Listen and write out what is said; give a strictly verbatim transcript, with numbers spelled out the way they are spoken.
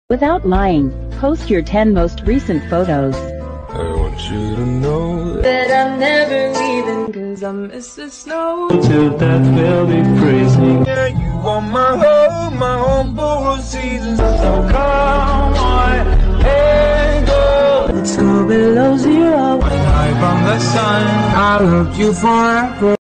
Without lying, post your ten most recent photos. I want you to know that I'm never leaving, cause I miss the snow. Till death will be freezing. Yeah, you are my home, my home for a season. So come on, hey go. Let's go below zero. When I found the sun, I loved you forever.